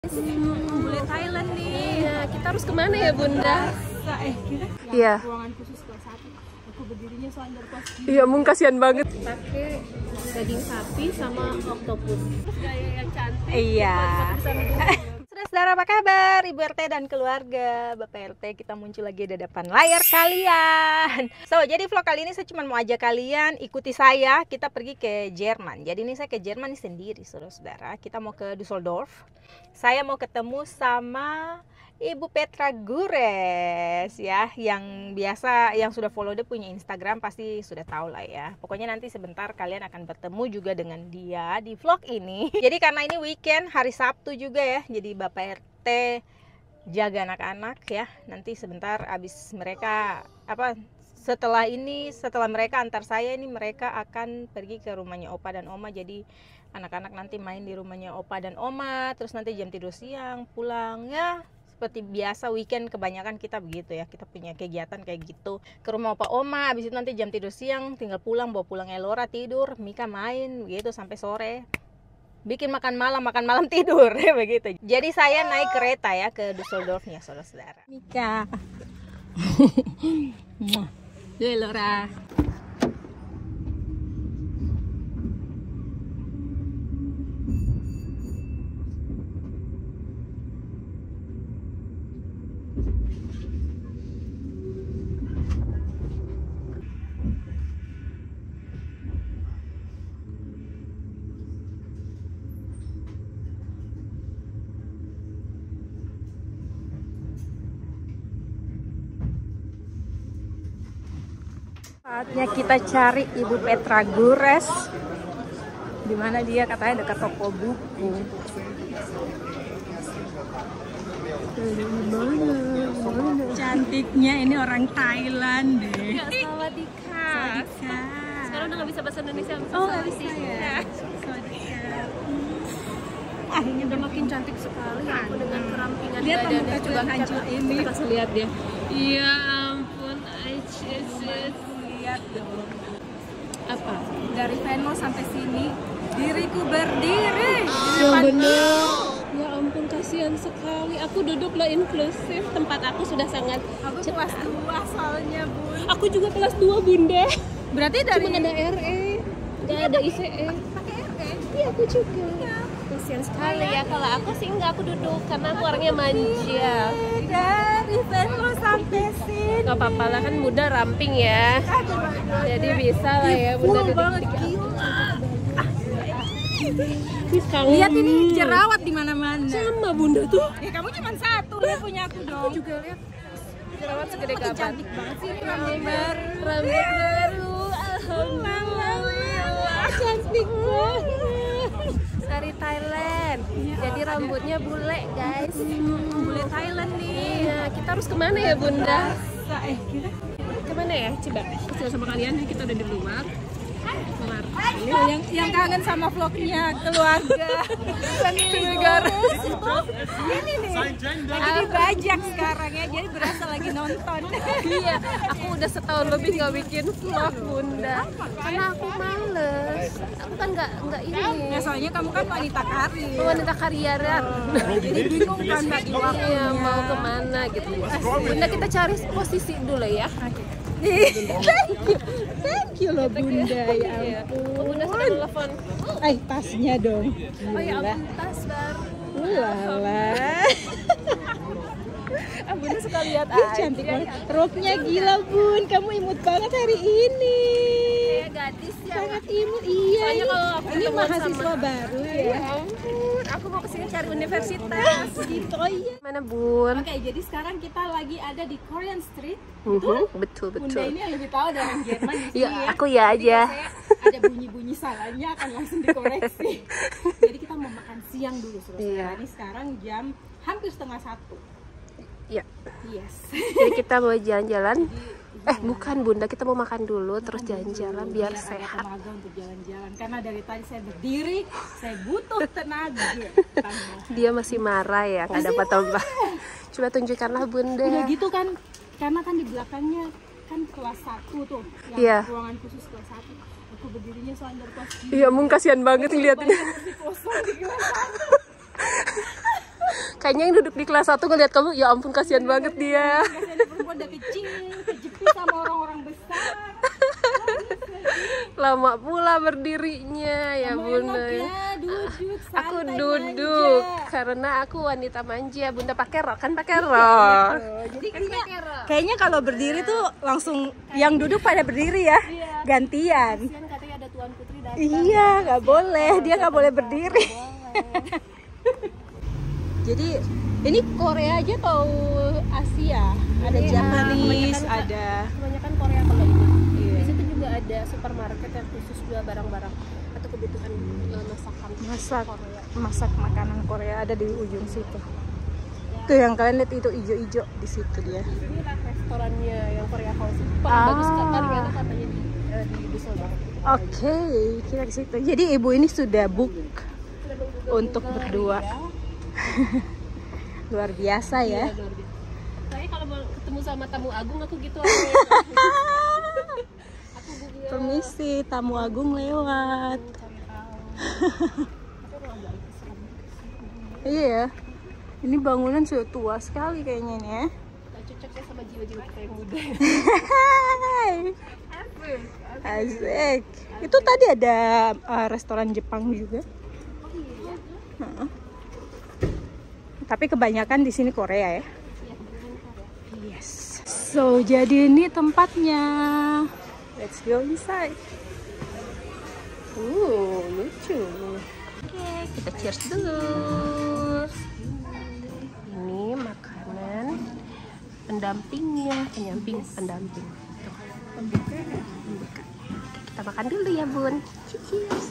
Bule Thailand nih. Iya, kita harus kemana ya Bunda? Kita Iya. ruangan khusus kelas 1. Aku berdirinya soalnya dari kelas 3. Iya, Mung kasihan banget. Pakai daging sapi sama oktopus. Gaya yang cantik. Iya. Saudara, apa kabar? Ibu RT dan keluarga. Bapak RT, kita muncul lagi di depan layar kalian. Jadi vlog kali ini saya cuma mau ajak kalian ikuti saya. Kita pergi ke Jerman. Jadi ini saya ke Jerman sendiri, saudara-saudara. Kita mau ke Düsseldorf. Saya mau ketemu sama Ibu Petra Gures ya, yang biasa yang sudah follow dia punya Instagram pasti sudah tahu lah ya. Pokoknya nanti sebentar kalian akan bertemu juga dengan dia di vlog ini. Jadi karena ini weekend, hari Sabtu juga ya. Jadi Bapak RT jaga anak-anak ya. Nanti sebentar abis mereka setelah mereka antar saya ini, mereka akan pergi ke rumahnya Opa dan Oma. Jadi anak-anak nanti main di rumahnya Opa dan Oma, terus nanti jam tidur siang pulang ya. Seperti biasa weekend kebanyakan kita begitu ya, kita punya kegiatan kayak gitu ke rumah Opa Oma, habis itu nanti jam tidur siang tinggal pulang, bawa pulang Elora tidur, Mika main begitu sampai sore, bikin makan malam tidur begitu. Jadi saya naik kereta ya ke Düsseldorfnya, saudara-saudara. Mika Elora. Saatnya kita cari Ibu Petra Gures. Di mana dia? Katanya dekat toko buku. Mana? Cantiknya ini orang Thailand deh. Sawadika. Sekarang udah nggak bisa bahasa Indonesia. Oh, nggak bisa ya. Ini udah makin cantik sekali aku dengan kerampingan Lihat badannya. muka juga hancur ini. Kita kasih lihat dia. Iya ampun, Lihat dong. apa? Dari Venlo sampai sini diriku berdiri. Ya bener. Ya ampun, kasihan sekali. Aku duduklah inklusif. Tempat aku sudah sangat. Aku kelas 2 soalnya, Bun. Aku juga kelas 2 Bunda. Berarti dari Cuma ada RE, nggak ada ICE. pakai RT. Iya aku juga. Kasihan sekali ya. Kalau aku sih enggak, aku duduk karena aku orangnya manja. Dari Venlo sampai sini. Gak apa-apa lah, kan Bunda ramping ya. Jadi bisa lah ya Bunda Full duduk. banget, gila. Lihat Lihat ini jerawat di mana-mana. sama Bunda tuh. Ya kamu cuma satu, lihat punya aku dong. Aku juga lihat jerawat segede Makin gaban. cantik banget sih, ini rambut baru. Rambut baru. Alhamdulillah. Cantik banget. Dari Thailand. Jadi rambutnya bule, guys. Bule Thailand nih. Iya, kita harus kemana ya Bunda? Kita Kemana ya? Coba kita sama kalian, kita udah di luar. Keluar. yang kangen sama vlognya keluarga. Negara. Ini nih. Lagi dibajak sekarang ya. Jadi berasa lagi nonton. Iya, aku udah setahun lebih nggak bikin vlog Bunda. Karena aku males. Aku kan nggak ini. Ya soalnya kamu kan wanita karir. Wanita karieran. Jadi bingung kan bagi waktunya. Iya, mau kemana gitu. Bunda, kita cari posisi dulu ya. Thank you loh Bunda, ya Oh, Bunda sedang telepon. tasnya dong. Oh ya ampun, tas baru. Walah. Bunda suka lihat Cantik banget. Roknya gila Bun, kamu imut banget hari ini. Kayak gadis ya. Sangat imut, iya. Soalnya kalau aku Ini ketemu mahasiswa sama- baru Ya ya. ampun, aku mau kesini cari universitas. Gitu, oh iya. Mana Bun? Oke, jadi sekarang kita lagi ada di Korean Street. Betul. Bunda ini yang lebih tahu dari orang Jerman di sini Ya, ya. aku ya Jadi aja. biasanya ada bunyi-bunyi salahnya akan langsung dikoreksi. Jadi kita mau makan siang dulu, saudara. Iya. Ini sekarang jam hampir 12:30. Iya. Yes. Jadi kita mau jalan-jalan. Bukan Bunda, kita mau makan dulu terus jalan-jalan biar Ada sehat. tenaga untuk jalan-jalan karena dari tadi saya berdiri, saya butuh tenaga. Dia masih marah ya, nggak dapat tambah. Coba tunjukkanlah Bunda. Udah gitu kan, karena kan di belakangnya kan kelas 1 tuh, yang Iya. ruangan khusus kelas 1. Aku berdirinya soalnya dari kelas 3. Iya, Mung kasihan banget ngeliatin. Masih kosong di kelas 1. Kayaknya yang duduk di kelas 1 ngeliat kamu, ya ampun kasihan banget dia. Kasihan perempuan udah kecil, kejepit sama orang-orang besar. Lama pula berdirinya ya Bunda. Duduk, Aku santai duduk manja. karena aku wanita manja. Bunda pakai rok kan, pakai rok. Jadi kayaknya kalau berdiri tuh langsung yang duduk pada berdiri ya, gantian. Katanya ada Tuan Putri datang. Iya, nggak boleh, dia nggak boleh berdiri. Jadi ini Korea aja atau Asia? Ada Japanese, ada Kebanyakan Korea kalau ini. Iya. Di situ juga ada supermarket yang khusus jual barang-barang atau kebutuhan masakan masak makanan Korea ada di ujung situ. Tuh yang kalian lihat itu ijo-ijo di situ dia. Ini lah restorannya yang Korea House. Paling bagus paling enak katanya di Düsseldorf. Oke, kita ke situ. Jadi ibu ini sudah book untuk berdua. Luar biasa ya. Saya kalau mau ketemu sama tamu agung aku gitu. Permisi, tamu agung lewat. Iya ya. Ini bangunan sudah tua sekali kayaknya nih ya. Gak cocok ya sama jiwa-jiwa kita yang muda. Asik. Itu tadi ada restoran Jepang juga. Heeh. Tapi kebanyakan di sini Korea ya. Yes. So jadi ini tempatnya. Let's go inside. Lucu. Oke, kita cheers dulu. Ini makanan pendampingnya, pendamping. Tuh. Oke, kita makan dulu ya Bun. Cheers.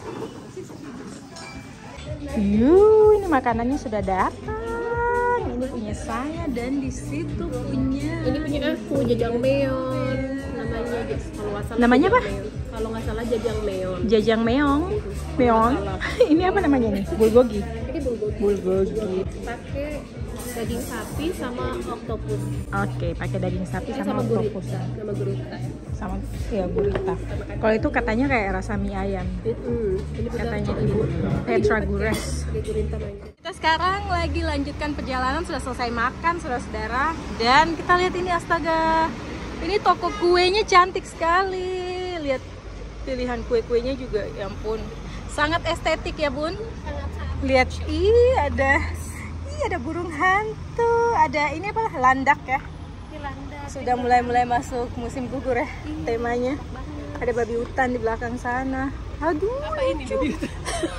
Ini makanannya sudah datang. Ini punya saya dan di situ punya. Ini punya aku, jajangmyeon namanya. Kalau nggak salah. Namanya apa? Kalau nggak salah jajangmyeon. Jajangmyeon. Meon. Ini apa namanya nih? Bulgogi. Ini bulgogi. Pakai daging sapi sama oktopus. Oke, pakai daging sapi sama oktopus. Sama gurita. Sama ya gurita. Kalau itu katanya kayak rasa mie ayam. Ini Katanya Ibu Petra Gures. gurita manja. Kita sekarang lagi lanjutkan perjalanan, sudah selesai makan saudara-saudara, dan kita lihat ini, astaga, ini toko kuenya cantik sekali. Lihat pilihan kue-kuenya juga, ya ampun, sangat estetik ya Bun. Lihat, ada burung hantu, ada ini apa, landak ya. Sudah mulai masuk musim gugur ya temanya. Ada babi hutan di belakang sana. Aduh, apa ini babi hutan?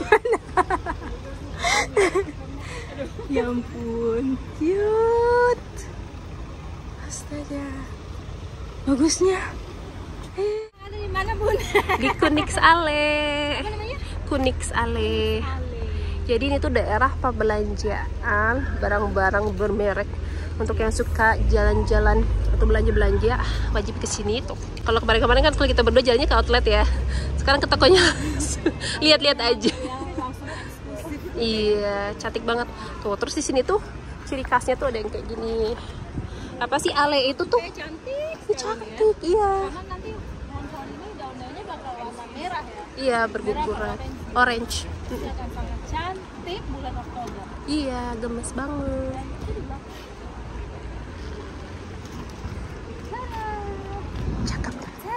Ya ampun, cute. Astaga, bagusnya. Ada di mana Bun? Di Kunix Ale. Apa namanya? Kunix Ale. Jadi ini tuh daerah perbelanjaan barang-barang bermerek. Untuk yang suka jalan-jalan atau belanja-belanja, wajib kesini tuh. Kalau kemarin-kemarin kan kalau kita berdua jalannya ke outlet ya. Sekarang ke tokonya lihat-lihat aja. Iya, cantik banget. Tuh, terus di sini tuh ciri khasnya tuh ada yang kayak gini. Apa sih Ale itu tuh? Cantik. Ini cantik, iya. Karena nanti pohon-pohon ini daun-daunnya bakal warna merah ya. Iya, berguguran. Orange. Akan sangat cantik bulan Oktober. Iya, gemes banget. Cakep.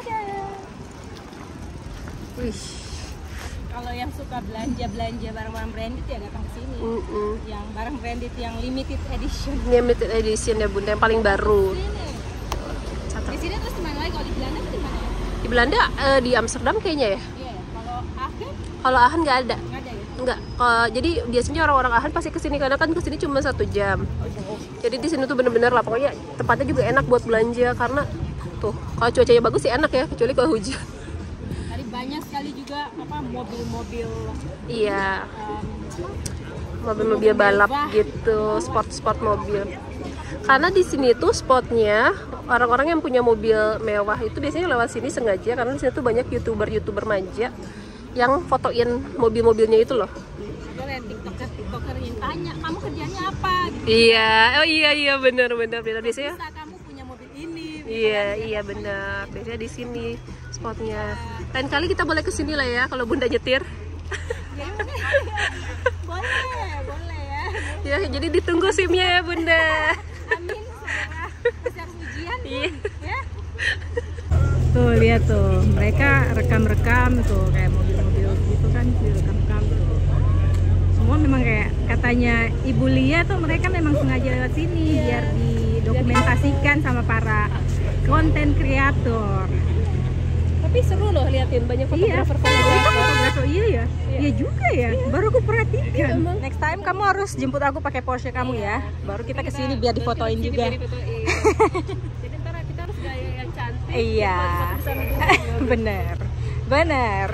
Wih. Kalau yang suka belanja barang-barang branded ya datang ke sini. Yang barang branded yang limited edition. Limited edition ya Bunda, yang paling baru. Di sini terus kemana lagi? Kalau di Belanda itu di mana ya? Di Belanda, di Amsterdam kayaknya ya. Iya ya. Kalau Aachen Kalau Aachen nggak ada. nggak ada ya? Enggak. Jadi biasanya orang-orang Aachen pasti kesini karena kan kesini cuma 1 jam. Jadi di sini tuh bener-bener lah, pokoknya tempatnya juga enak buat belanja karena tuh kalau cuacanya bagus sih enak ya, kecuali kalau hujan. Tadi banyak sekali juga apa mobil-mobil. Iya. Mobil-mobil balap gitu, sport mobil. Karena di sini tuh spotnya orang-orang yang punya mobil mewah itu biasanya lewat sini sengaja karena di sini tuh banyak youtuber manja yang fotoin mobil-mobilnya itu loh. Ada lihat tiktoker yang tanya, kamu kerjanya apa? Gitu. Iya, oh iya benar biasanya. Bisa kamu punya mobil ini. Iya benar. Biasanya di sini spotnya. Lain kali kita boleh kesini lah ya kalau Bunda nyetir. Boleh ya. Ya, jadi ditunggu SIM-nya ya, Bunda. Amin. Besar ujian Iya. ya. Tuh lihat tuh, mereka rekam-rekam tuh kayak mobil-mobil gitu kan, direkam-rekam tuh. Semua memang kayak katanya Ibu Lia tuh mereka memang sengaja lewat sini biar didokumentasikan sama para konten kreator. Tapi seru loh liatin banyak Iya, fotografer. iya ya. Iya juga ya. Baru aku perhatikan. emang. Next time kamu harus jemput aku pakai Porsche kamu ya. Baru kita kesini biar difotoin juga. Jadi ntar kita harus gaya yang cantik. Iya. Bener. Bener.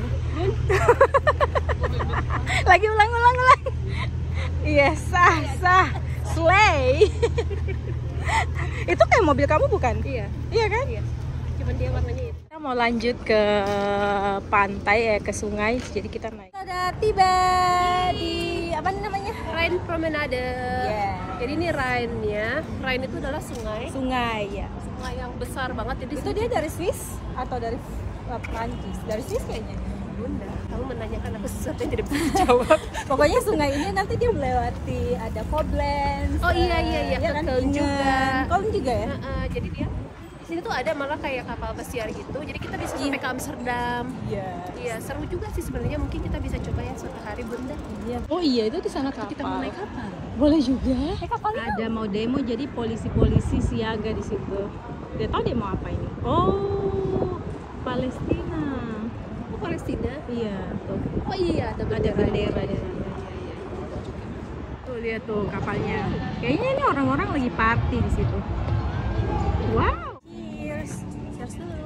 Lagi ulang. Iya, sah. Slay. Itu kayak mobil kamu bukan? Iya. Iya kan? Iya. Cuman dia warnanya itu. Kita mau lanjut ke pantai ke sungai, jadi kita naik. Sudah tiba di apa namanya? Rhine Promenade. Yeah. Jadi ini Rhine-nya. Rhine itu adalah sungai. Sungai ya. Sungai yang besar banget. Jadi Itu dia dari Swiss atau dari Prancis? Dari Swiss kayaknya. Bunda, kamu menanyakan aku sesuatu yang tidak bisa dijawab. Pokoknya sungai ini nanti dia melewati ada Koblenz. Oh iya, ya kan? Köln juga. Köln juga ya? Jadi dia di sini tuh ada malah kayak kapal pesiar gitu. Jadi kita bisa sampai ke Amsterdam. Iya. Iya, seru juga sih sebenarnya. Mungkin kita bisa coba ya suatu hari, Bunda. Iya. Oh iya, itu di sana kapal. Kita mau naik kapal. Boleh juga. Ada mau demo, jadi polisi-polisi siaga di situ. Dia tahu demo apa ini? Oh, Palestina. Oh, Palestina. Iya, tuh. Oh iya, ada Ada bendera di sana. Tuh lihat tuh kapalnya. Kayaknya ini orang-orang lagi party di situ. Wow. Cheers. Cheers dulu.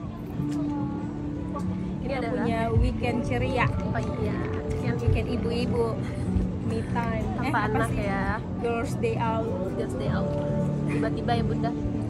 Ini Kita adalah punya weekend ceria. oh iya, yang Weekend ibu-ibu. Me time. tanpa apa anak sih? ya. Girls day out. Just day out. Tiba-tiba ya, Bunda.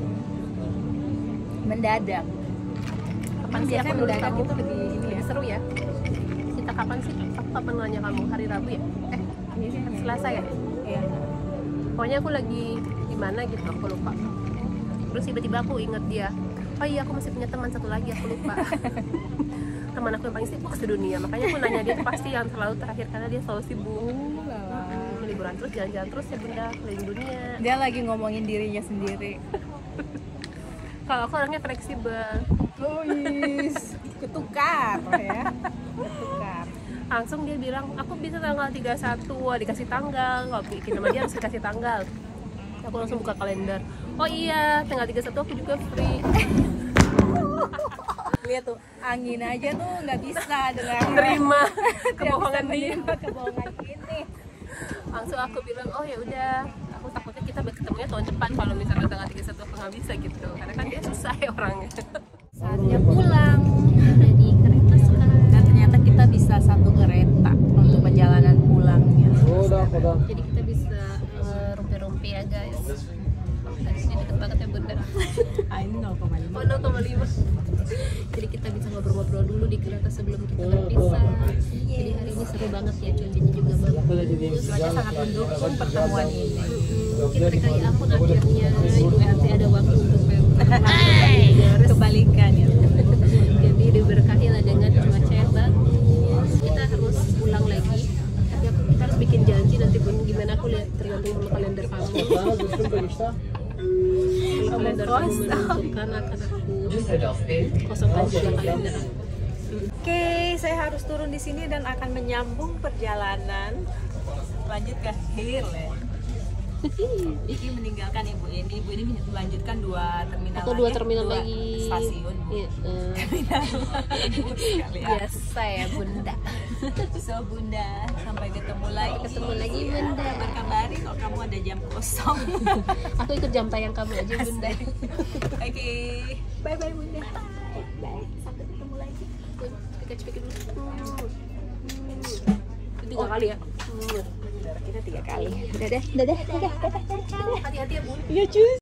Mendadak. Kapan sih aku Biasanya menurut mendadak kamu itu lebih ini ya. lebih seru ya? Kita kapan sih? Aku kapan nanya kamu? Hari Rabu ya? Selasa ya? Iya. Pokoknya aku lagi di mana gitu, aku lupa. Terus tiba-tiba aku inget dia. Oh iya, aku masih punya teman satu lagi, aku lupa. Teman aku yang paling sibuk sedunia. Makanya aku nanya dia tuh pasti yang selalu terakhir karena dia selalu sibuk. Liburan terus, jalan-jalan terus ya Bunda, keliling dunia. Dia lagi ngomongin dirinya sendiri. Kalau aku orangnya fleksibel. Luis, ketukar ya. Ketukar. Langsung dia bilang, aku bisa tanggal 31, wah dikasih tanggal. Kalau bikin sama dia harus dikasih tanggal. Aku langsung buka kalender. Oh iya, tanggal 31 aku juga free. Lihat tuh, angin aja tuh nggak bisa dengan Menerima Tidak kebohongan bisa dia. menerima kebohongan ini. Langsung aku bilang, oh ya udah, aku takutnya kita ketemunya tahun depan kalau misalnya tanggal 31 aku nggak bisa gitu, karena kan dia susah ya orangnya. Saatnya pulang. Jadi kereta sekarang. Dan ternyata kita bisa satu kereta untuk perjalanan pulangnya. Jadi kita bisa rumpi-rumpi ya guys. Dan sini deket banget ya Bunda. I know kemana. Oh 0,5. Jadi kita bisa ngobrol-ngobrol dulu di kereta sebelum kita berpisah. Jadi hari ini seru banget ya, cuacanya juga bagus. Soalnya sangat mendukung pertemuan ini. Mungkin mereka ya ampun akhirnya nanti ada waktu untuk Kebalikan ya. jadi diberkahi lah dengan cuaca yang bagus. Kita harus pulang lagi. Tapi kita harus bikin janji nanti Bun, gimana aku lihat tergantung sama kalender kamu. Kalau kalender kamu menentukan akan aku kosongkan juga kalender. Oke, saya harus turun di sini dan akan menyambung perjalanan lanjut ke Hill. Iki meninggalkan ibu ini melanjutkan dua terminal Atau dua terminal lagi. Stasiun. Iya. Terminal sekali ya. Biasa ya Bunda. So Bunda, sampai ketemu lagi. Ketemu lagi Bunda. Kabar-kabari kalau kamu ada jam kosong. Aku ikut jam tayang kamu aja Bunda. Oke. Bye bye Bunda. Bye. Sampai ketemu lagi. Pikir dulu. Itu 3 kali ya. Kita 3 kali. Dadah. Hati-hati ya Bun. Iya, cus.